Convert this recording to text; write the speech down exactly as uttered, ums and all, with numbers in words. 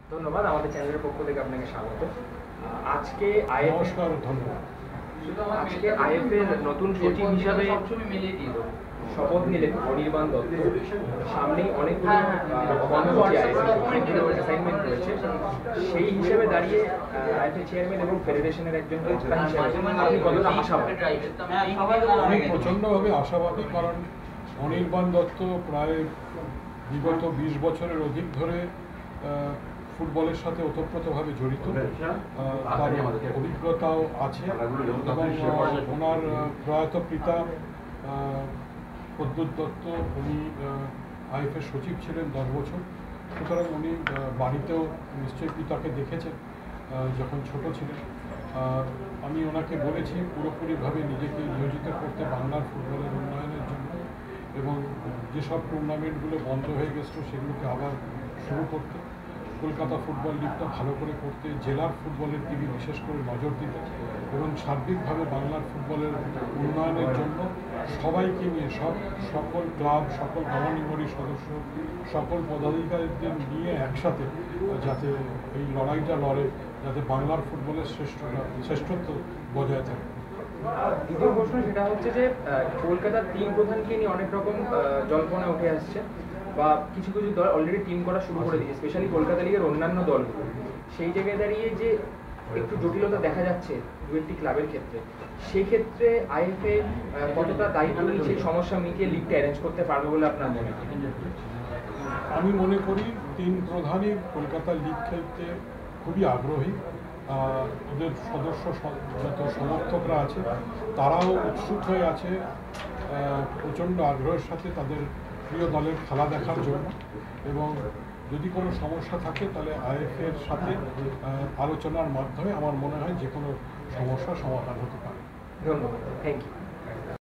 ধন্যবাদ আমাদের চ্যানেলের পক্ষ থেকে আপনাকে স্বাগত। আজকে আইএফএ নমস্কার, ধন্যবাদ। আজকে আইএফএ এর নতুন সচিব হিসাবে শপথ নিলেন অনির্বাণ দত্ত। সামনেই অনেকগুলো কর্মসূচি অনেকগুলো অ্যাসাইনমেন্ট রয়েছে। সেই হিসেবে দাঁড়িয়ে আইএফএ চেয়ারম্যান এবং ফেডারেশনের একজন কর্তা হিসেবে আপনি কতটা আশাবাদী? আমি প্রচণ্ডভাবে আশাবাদী, কারণ অনির্বাণ দত্ত প্রায় বিগত বিশ বছরের অধিক ধরে ফুটবলের সাথে ওতপ্রোতভাবে জড়িত। তার অভিজ্ঞতাও আছে এবং ওনার প্রয়াত পিতা প্রদ্যুৎ দত্ত, উনি আইএফএর সচিব ছিলেন দশ বছর। সুতরাং উনি বাড়িতেও নিশ্চয়ই পিতাকে দেখেছেন যখন ছোট ছিলেন। আমি ওনাকে বলেছি পুরোপুরিভাবে নিজেকে নিয়োজিত করতে বাংলার ফুটবলের উন্নয়নের জন্য, এবং যেসব টুর্নামেন্টগুলো বন্ধ হয়ে গেছিলো সেগুলোকে আবার শুরু করতে, কলকাতা ফুটবল লিগটা ভালো করে করতে, জেলার ফুটবলের দিকে বিশেষ করে নজর দিতে, এবং সার্বিকভাবে বাংলার ফুটবলের উন্নয়নের জন্য সবাইকে নিয়ে, সব সকল ক্লাব, সকল গভর্নিং বডির সদস্য, সকল পদাধিকারীদের নিয়ে একসাথে যাতে এই লড়াইটা লড়ে, যাতে বাংলার ফুটবলের শ্রেষ্ঠতা শ্রেষ্ঠত্ব বজায় থাকে। দ্বিতীয় প্রশ্ন সেটা হচ্ছে যে কলকাতার টিম প্রধানকে নিয়ে অনেক রকম জল্পনা উঠে আসছে, বা কিছু কিছু দল অলরেডি টিম করা শুরু করে দিয়েছে, স্পেশালি কলকাতা লিগের অন্যান্য দলগুলো। সেই জায়গায় দাঁড়িয়ে যে একটু জটিলতা দেখা যাচ্ছে দু একটি ক্লাবের ক্ষেত্রে, সেই ক্ষেত্রে আইএফএ কতটা দায়িত্ব নিয়ে সেই সমস্যা মিটিয়ে লিগটা অ্যারেঞ্জ করতে পারবে বলে আপনার মনে হয়? আমি মনে করি তিন প্রধানই কলকাতা লিগ খেলতে খুবই আগ্রহী। ওদের সদস্য যত সমর্থকরা আছে তারাও উৎসুক হয়ে আছে প্রচণ্ড আগ্রহের সাথে তাদের প্রিয় দলের খেলা দেখার জন্য, এবং যদি কোনো সমস্যা থাকে তাহলে আইএফএর সাথে আলোচনার মাধ্যমে আমার মনে হয় যে কোনো সমস্যার সমাধান হতে পারে। ধন্যবাদ, থ্যাংক ইউ।